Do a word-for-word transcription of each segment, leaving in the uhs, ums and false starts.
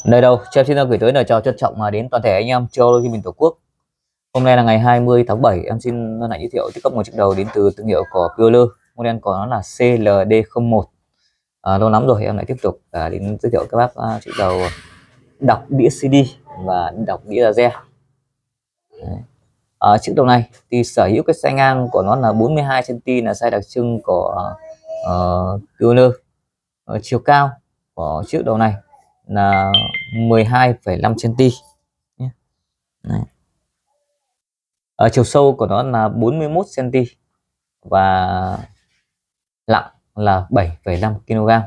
Nơi đâu, cho em xin gửi tới lời chào trân trọng mà đến toàn thể anh em châu Hồ Chí Minh Tổ quốc. Hôm nay là ngày hai mươi tháng bảy, em xin hân hạnh giới thiệu tích cấp một chiếc đầu đến từ thương hiệu của Pearler, model của nó là C L D không một. À, lâu lắm rồi em lại tiếp tục à, đến giới thiệu các bác à, chiếc đầu đọc đĩa xê đê và đọc đĩa laser. À, chiếc đầu này thì sở hữu cái size ngang của nó là bốn mươi hai xăng ti mét, là size đặc trưng của uh, Pearler. uh, Chiều cao của chiếc đầu này là mười hai phẩy năm xăng ti mét. Đấy. Ở chiều sâu của nó là bốn mươi mốt xăng ti mét và nặng là bảy phẩy năm ki lô gam.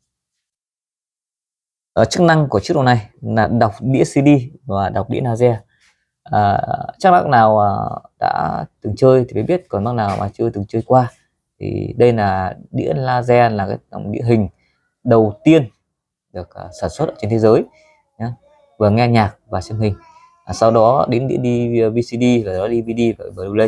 Ở chức năng của chiếc đồ này là đọc đĩa xê đê và đọc đĩa laser. À, chắc bác nào à, đã từng chơi thì mới biết, còn bác nào mà chưa từng chơi qua thì đây là đĩa laser, là cái dòng đĩa hình đầu tiên được uh, sản xuất ở trên thế giới nhé. Vừa nghe nhạc và xem hình, à, sau đó đến đĩa đi vê xê đê và đó đê vê đê và Blu-ray.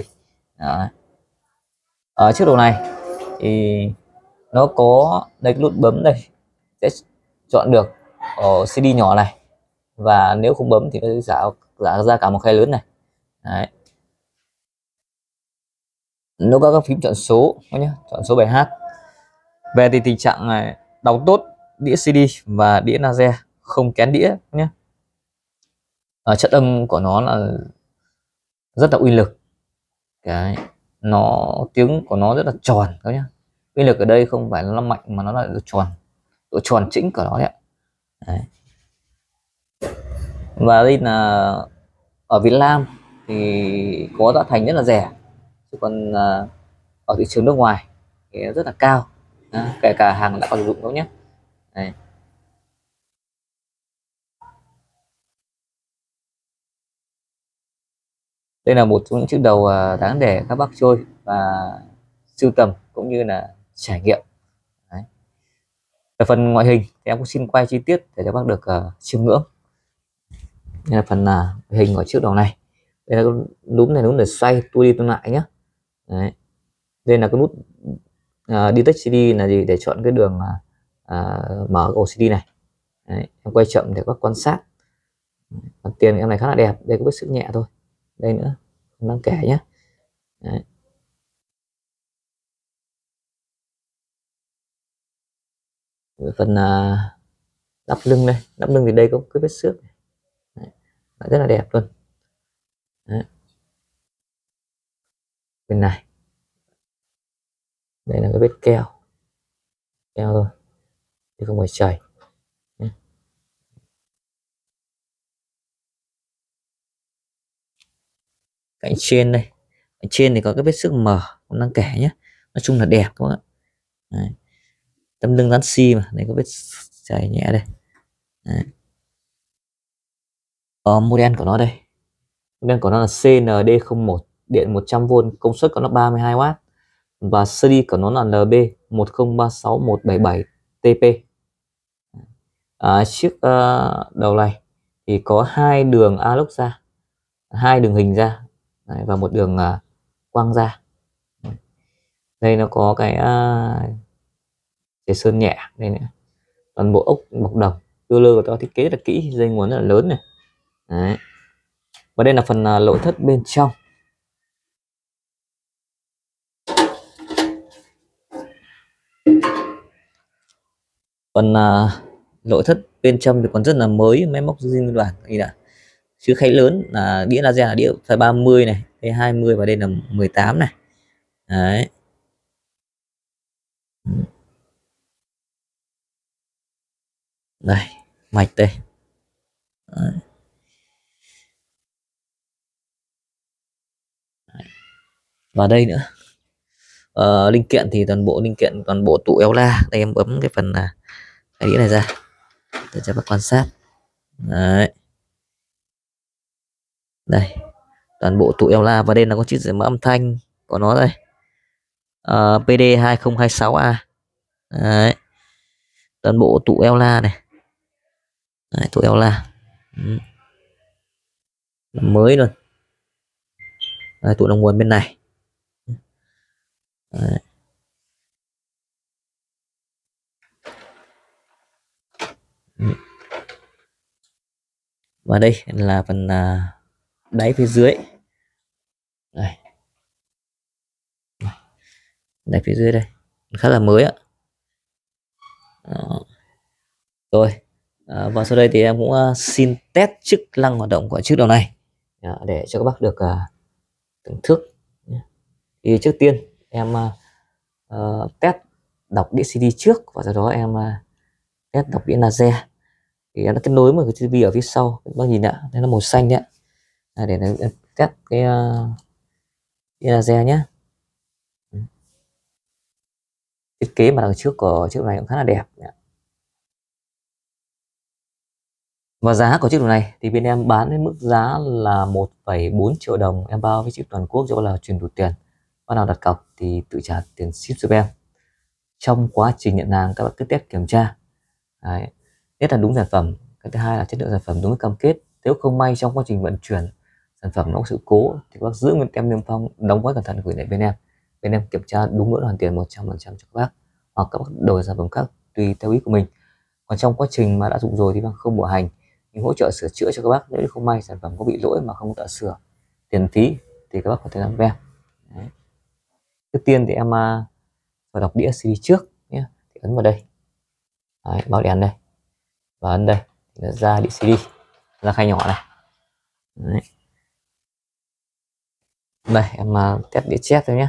Ở chiếc đồ này thì nó có đây, cái nút bấm đây sẽ chọn được ở xê đê nhỏ này, và nếu không bấm thì nó sẽ giả, giả ra cả một khay lớn này. Đấy. Nó có các phím chọn số nhé, chọn số bài hát. Về thì tình trạng này đọc tốt đĩa xê đê và đĩa laser, không kén đĩa nhé. Ở chất âm của nó là rất là uy lực. Cái nó tiếng của nó rất là tròn các nhá. Uy lực ở đây không phải là nó mạnh mà nó là độ tròn, độ tròn chỉnh của nó đấy. Đấy. Và đây là ở Việt Nam thì có giá thành rất là rẻ, chứ còn uh, ở thị trường nước ngoài thì rất là cao, à, kể cả hàng đã có sử dụng đâu nhé. Đấy. Đây là một trong những chiếc đầu uh, đáng để các bác chơi và sưu tầm cũng như là trải nghiệm. Đấy. Về phần ngoại hình thì em cũng xin quay chi tiết để cho bác được uh, chiêm ngưỡng. Đây là phần uh, hình của chiếc đầu này. Đây là cái núm này, núm để xoay tua đi tua lại nhé. Đấy. Đây là cái nút uh, detect xê đê là gì, để chọn cái đường uh, mở ổ xê đê này. Đấy. Em quay chậm để các quan sát. Mặt tiền em này khá là đẹp, đây có vết xước nhẹ thôi, đây nữa không đáng kể nhé. Đấy. Phần uh, đắp lưng đây, đắp lưng thì đây có cái vết xước này. Đấy. Rất là đẹp luôn. Đấy. Bên này đây là cái vết keo keo thôi thì không phải chảy. Cạnh trên đây, cạnh trên thì có cái vết xước mờ không đáng kể nhé, nói chung là đẹp các bạn. Đấy. Tấm lưng dán xi mà đây có vết chảy nhẹ đây. Đấy. Ờ, model của nó đây, model của nó là C N D không một, điện một trăm vôn, công suất của nó ba mươi hai oát và series của nó là L B một không ba sáu một bảy bảy T P. À, chiếc uh, đầu này thì có hai đường analog ra, hai đường hình ra. Đấy, và một đường uh, quang ra. Đây nó có cái uh, sơn nhẹ đây nữa, toàn bộ ốc bọc đồng. Pearler của nó thiết kế rất là kỹ, dây nguồn rất là lớn này. Đấy. Và đây là phần uh, nội thất bên trong. Phần uh, nội thất bên trong thì còn rất là mới, máy móc zin đoàn đây là chữ khay lớn, là đĩa laser là đĩa size ba mươi này, đây hai mươi và đây là mười tám này. Đấy. Đây mạch đây. Đấy. Và đây nữa, uh, linh kiện thì toàn bộ linh kiện toàn bộ tụ eo la. Đây em bấm cái phần là cái đĩa này ra để cho các quan sát. Đấy. Đây toàn bộ tụ eo la, và đây là có chữ giải mã âm thanh của nó đây, uh, P D hai không hai sáu A. Đấy. Toàn bộ tụ eo la này. Đấy, tụ eo la. Ừ. Mới luôn. Đây, tụ đồng nguồn bên này. Đấy. Ừ. Và đây là phần à, đáy phía dưới đây, đáy phía dưới đây khá là mới ạ. Đó. Rồi à, và sau đây thì em cũng uh, xin test chức năng hoạt động của chiếc đầu này à, để cho các bác được uh, thưởng thức. Thì trước tiên em uh, uh, test đọc đĩa xê đê trước, và sau đó em uh, test đọc đĩa laser. Thì nó kết nối một cái tivi ở phía sau, các bác nhìn ạ, đây là màu xanh đấy à, để em test cái uh, đĩa laser nhé. Thiết kế mặt đằng trước của chiếc này cũng khá là đẹp. Và giá của chiếc đồ này thì bên em bán đến mức giá là một phẩy bốn triệu đồng, em bao với ship toàn quốc cho là chuyển đủ tiền. Bác nào đặt cọc thì tự trả tiền ship giúp em. Trong quá trình nhận hàng các bạn cứ test kiểm tra. Đấy. Nhất là đúng sản phẩm, cái thứ hai là chất lượng sản phẩm đúng với cam kết. Nếu không may trong quá trình vận chuyển sản phẩm nó có sự cố thì các bác giữ nguyên tem niêm phong, đóng gói cẩn thận gửi lại bên em. Bên em kiểm tra đúng lỗi hoàn tiền một trăm phần trăm cho các bác, hoặc các bác đổi sản phẩm khác tùy theo ý của mình. Còn trong quá trình mà đã dùng rồi thì bác không bảo hành, nhưng hỗ trợ sửa chữa cho các bác. Nếu không may sản phẩm có bị lỗi mà không tự sửa, tiền phí thì các bác có thể làm với em. Đấy. Trước tiên thì em uh, phải đọc đĩa xê đê trước nhé. Thì ấn vào đây. Đấy, báo đèn đây và ấn đây thì nó ra đĩa xê đê, ra khay nhỏ này. Đấy. Đây em uh, test đĩa chép thôi nhé.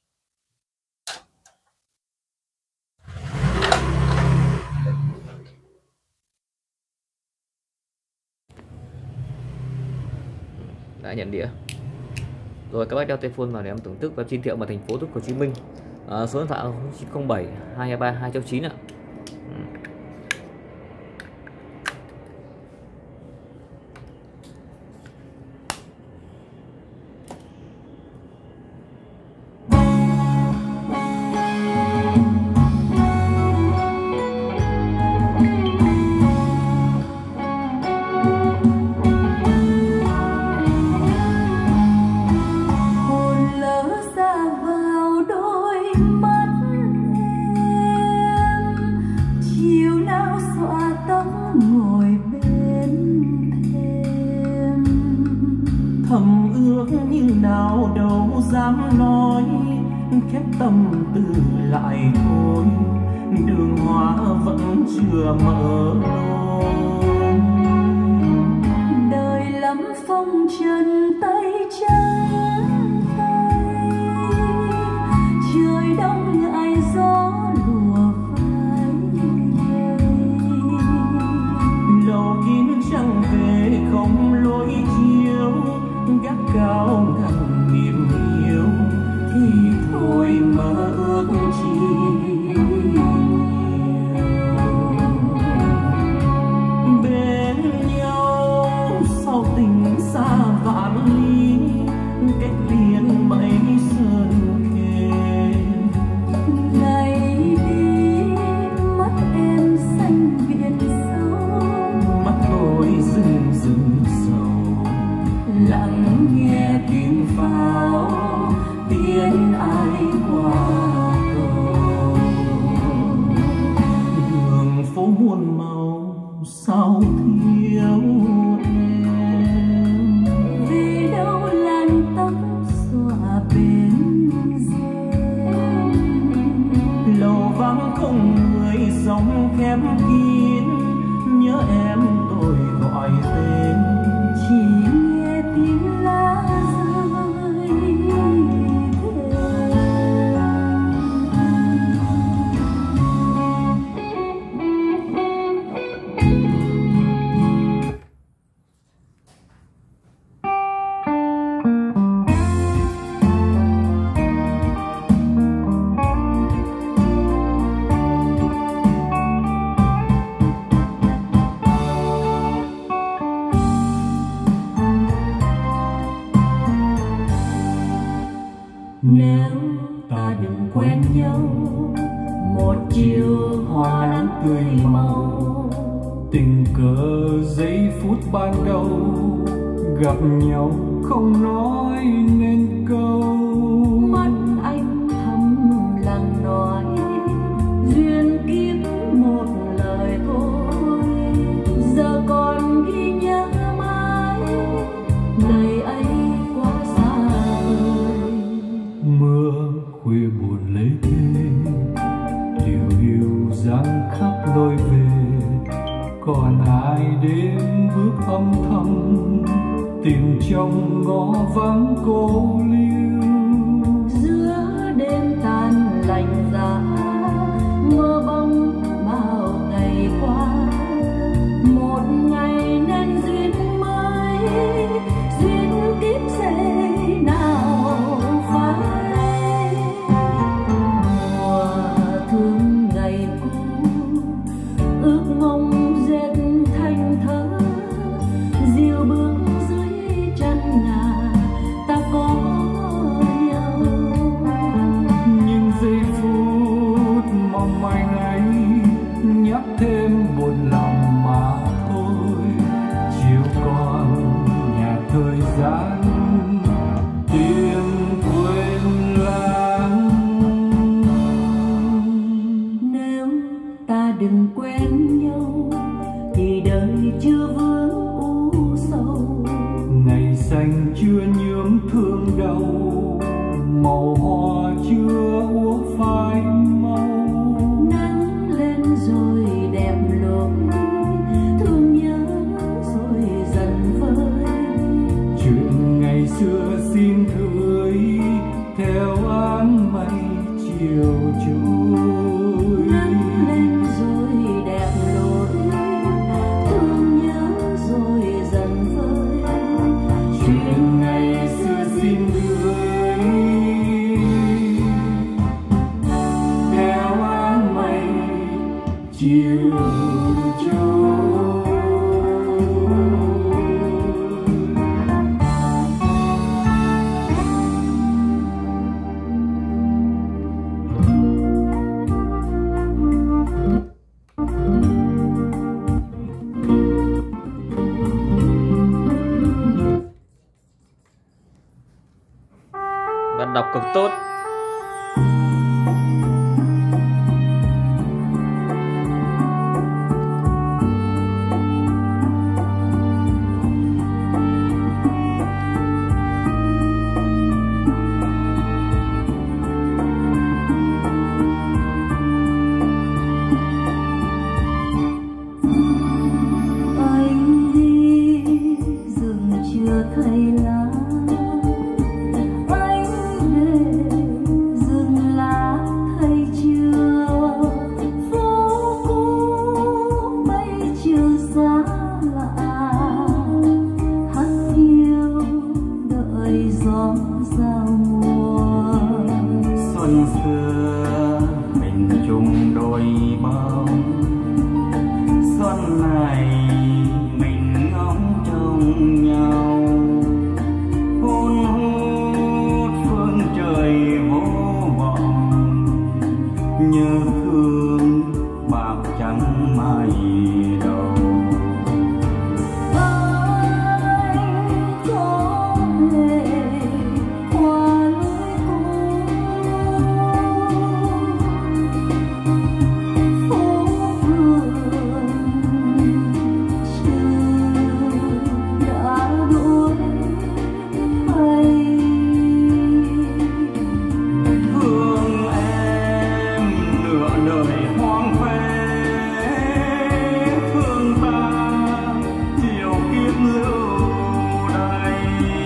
Đã nhận đĩa rồi, các bác đeo tay phone vào để em thưởng thức web chính thiệu ở thành phố Hồ Chí Minh. À, số điện thoại chín không bảy hai hai ba hai chín ạ. Thầm ước nhưng nào đâu dám nói, khép tâm tư lại thôi, đường hoa vẫn chưa mở lối. Đời lắm phong trần tay trắng tay, trời đông ngại gió lùa phai. Lầu kín trăng về không lối chiếu, gác cao ngàn niềm yêu thì thôi mơ ước chi nhiều. Bên nhau sau tình xa vạn ly, cách biệt mấy sơn kề. Ngày đi mắt em xanh biển sâu, Mắt tôi rưng rưng sầu, lặng nghe tiếng pháo tiếng ai qua cầu. đường phố muôn màu sao thiếu em. Vì đâu làn tóc xòa bên rèm, Lầu vắng không người sống khép kín, nhớ em tôi gọi tên. chỉ nghe tiếng lá rơi thềm. Nếu ta đừng quen nhau, một chiều hoa nắng tươi màu, Tình cờ giây phút ban đầu, gặp nhau không nói nên câu. mắt anh thầm lặng nói duyên kiếp một lời thôi. Giờ còn ghi nhớ mãi còn ai đến bước âm thầm tìm trong ngõ vắng cô liêu. Giữa đêm tan lạnh giá mơ bóng bao ngày qua, một ngày nên duyên mới, duyên kiếp sẽ nào phai. Mùa thương ngày cũ ước mong dệt thành thơ, diều bước dưới chân ngà ta có nhau. Nhưng giây phút mong manh ấy nhắc thêm buồn lòng mà thôi. Chiều còn nhà thời gian tìm quên lãng. Nếu ta đừng quen nhau thì đời chưa vướng u sầu. Ngày xanh chưa nhuốm thương đau, màu hoa chưa úa phai màu. Nắng lên rồi đẹp lối, thương nhớ rồi dần vơi. Chuyện ngày xưa xin gửi theo áng mây chiều trôi. Nắng lên rồi đẹp lối, thương nhớ rồi dần vơi. Chuyện ngày xưa xin gửi theo áng mây chiều trôi. Bạn đọc cực tốt. Anh đi rừng chưa thấy lá, anh về rừng lá thấy chưa. Phố cũ mấy chiều xa lạ, hát hiu đợi gió giao mùa. Xuân xưa mình chung đôi bóng, xuân này mình ngóng trông nhau. Hôn hút phương trời vô vọng, nhớ thương bạc trắng mai đầu. Anh có lệ qua lối cũ, phố phường chưa đã đuổi mây. Thương em nửa đời hoang phế, thương ta chiều kiếp lưu đày.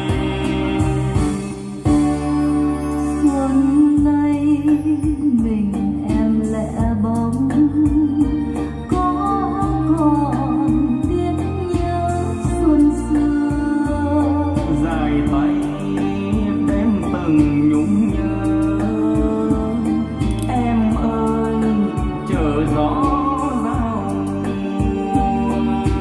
Xuân nay mình em lẻ bóng, có còn tiếc nhớ xuân xưa. Dài tay đêm từng nhung nhớ, em ơi chờ gió giao mùa.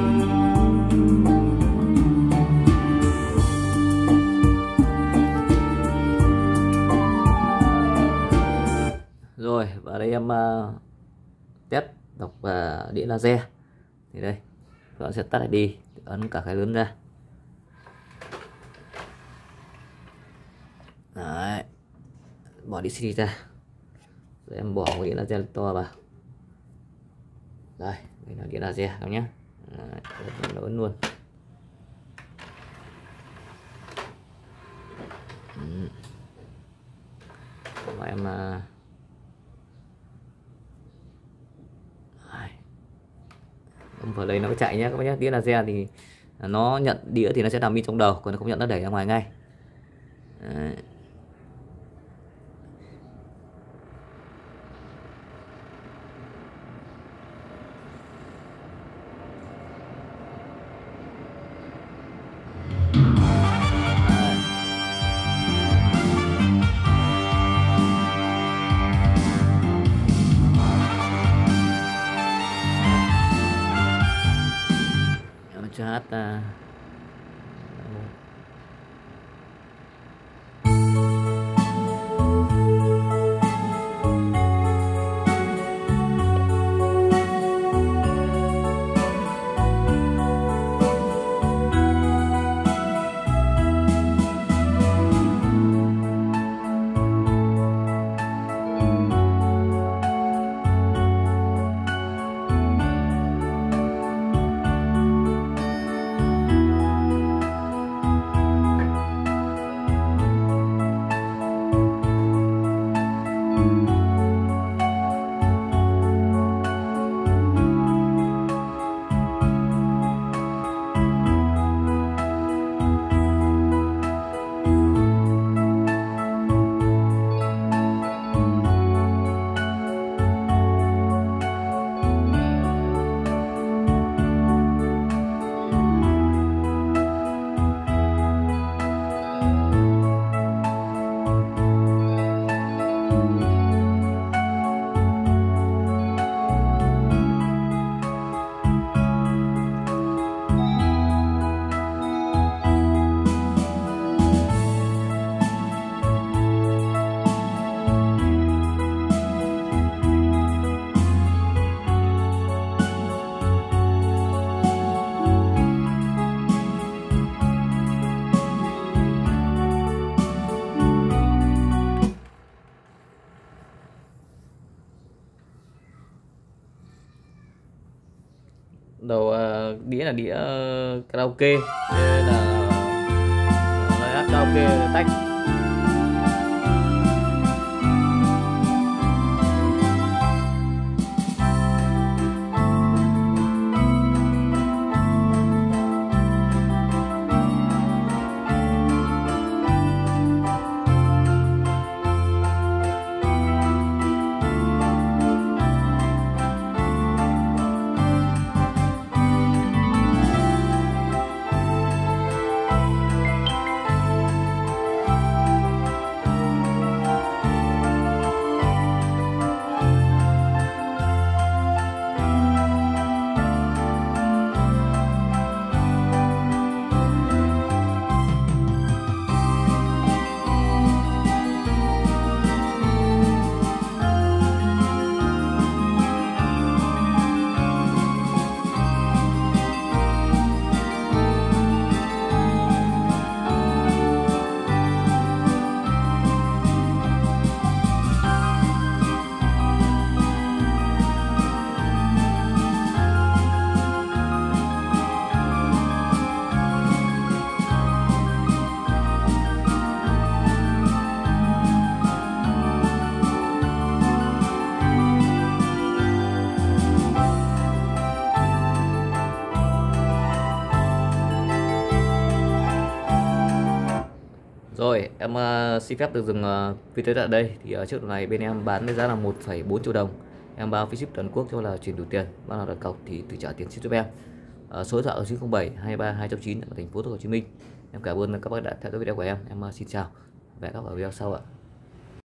Rồi, và đây em uh, test đọc uh, đĩa laser. Thì đây, các bạn sẽ tắt lại đi, ấn cả cái lớn ra. Đấy, bỏ đĩa xê đê ra. Rồi em bỏ cái đĩa laser to vào. Đây, đây là đĩa laser các nhé. Đấy, ấn luôn. Ừ. Và em uh, bấm vào ở đây nó mới chạy nhé các bác nhé. Đĩa laser thì nó nhận đĩa thì nó sẽ nằm in trong đầu, còn nó không nhận nó đẩy ra ngoài ngay. Đấy. Cho hát uh, đầu uh, đĩa là đĩa uh, karaoke nên là uh, hát karaoke tách. Rồi em uh, xin phép được dừng uh, video tại đây. Thì uh, chiếc đồ này bên em bán với giá là một phẩy bốn triệu đồng. Em bao phí ship toàn quốc cho là chuyển đủ tiền, bao nào đặt cọc thì tự trả tiền ship giúp em. Uh, số điện thoại ở chín không bảy hai ba hai chín ở thành phố Hồ Chí Minh. Em cảm ơn các bác đã theo dõi video của em. Em uh, xin chào và hẹn gặp lại ở video sau ạ.